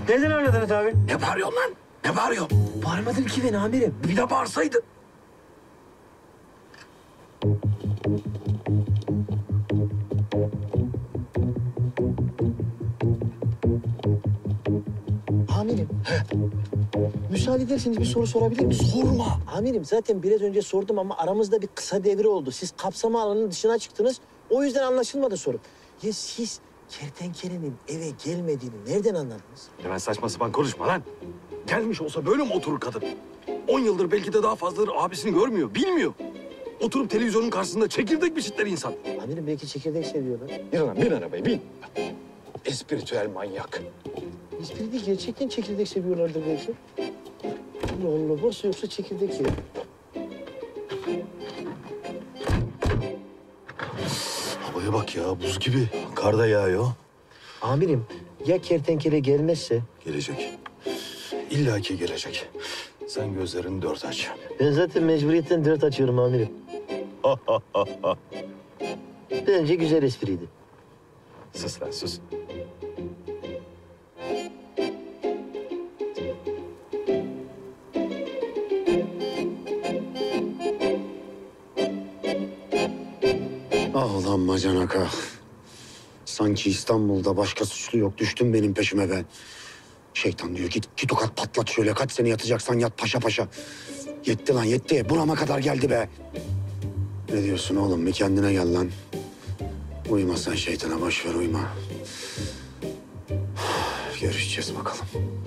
Nereden anladınız abi? Ne bağırıyorsun lan? Ne bağırıyorsun? Bağırmadım ki ben amirim. Bir de bağırsaydı. Amirim. Müsaade ederseniz bir soru sorabilir miyim? Sorma. Amirim zaten biraz önce sordum ama aramızda bir kısa devre oldu. Siz kapsama alanının dışına çıktınız. O yüzden anlaşılmadı sorum. Ya siz kertenkelenin eve gelmediğini nereden anladınız? Hemen saçma sapan konuşma lan. Gelmiş olsa böyle mi oturur kadın? 10 yıldır belki de daha fazladır abisini görmüyor, bilmiyor. Oturup televizyonun karşısında çekirdek biçitler insan. Amirim belki çekirdek seviyorlar. Yürü lan, bin arabaya, bin. Espiritüel manyak. Espri değil, gerçekten çekirdek seviyorlardır belki. Allah Allah, varsa yoksa çekirdek yiyor. Havaya bak ya, buz gibi. Kar da yağıyor. Amirim, ya kertenkele gelmezse? Gelecek. İlla ki gelecek. Sen gözlerini dört aç. Ben zaten mecburiyetten 4 açıyorum amirim. Bence güzel espriydi. Sus lan, sus. Ah ulan bacanak ah. Sanki İstanbul'da başka suçlu yok. Düştün benim peşime ben. Şeytan diyor git iki tokat patlat şöyle. Kaç sene yatacaksan yat paşa paşa. Yetti lan yetti. Burama kadar geldi be. Ne diyorsun oğlum? Bir kendine gel lan. Uyuma sen şeytana. Boş ver uyuma. Görüşeceğiz bakalım.